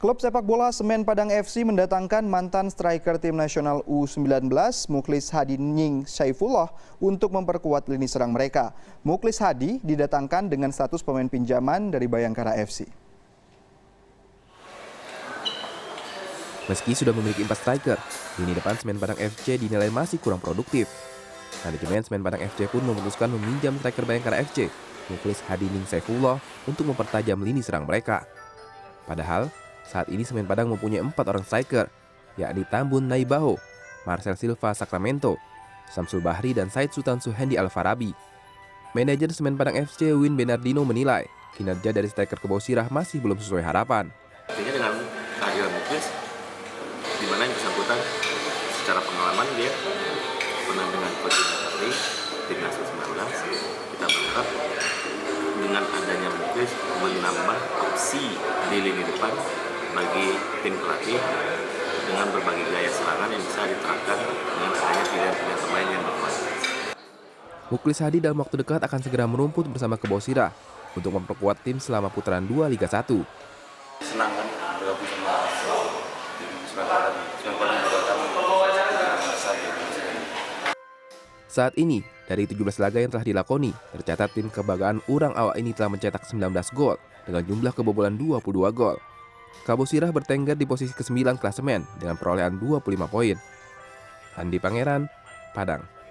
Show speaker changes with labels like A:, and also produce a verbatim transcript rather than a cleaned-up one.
A: Klub sepak bola Semen Padang F C mendatangkan mantan striker tim nasional U sembilan belas Muklis Hadi Nying Saifullah untuk memperkuat lini serang mereka. Muklis Hadi didatangkan dengan status pemain pinjaman dari Bayangkara F C.
B: Meski sudah memiliki empat striker, lini depan Semen Padang F C dinilai masih kurang produktif. Manajemen Semen Padang F C pun memutuskan meminjam striker Bayangkara F C, Muklis Hadi Nying Saifullah, untuk mempertajam lini serang mereka. Padahal, saat ini Semen Padang mempunyai empat orang striker, yakni Tambun Naibaho, Marcel Silva Sacramento, Samsul Bahri, dan Said Sultan Suhendi Al-Farabi. Manajer Semen Padang F C Win Bernardino menilai kinerja dari striker Kebosirah masih belum sesuai harapan.
C: Artinya dengan kehadiran Muklis, di mana yang bersangkutan secara pengalaman dia pernah dengan coach Indra timnas U sembilan belas, kita berharap dengan adanya Muklis menambah opsi di lini depan bagi tim pelatih dengan berbagai gaya serangan yang bisa diterapkan dengan adanya pilihan-pilihan pemain yang berkualitas.
B: Muklis Hadi dalam waktu dekat akan segera merumput bersama Kebosirah untuk memperkuat tim selama putaran dua Liga satu.
D: Senang kan bergabung sama tim Semen Padang. Semen Padang juga kan
B: Saat ini, dari tujuh belas laga yang telah dilakoni, tercatat tim kebanggaan Urang Awak ini telah mencetak sembilan belas gol dengan jumlah kebobolan dua puluh dua gol. Kebosirah bertengger di posisi kesembilan klasemen dengan perolehan dua puluh lima poin. Andi Pangeran, Padang.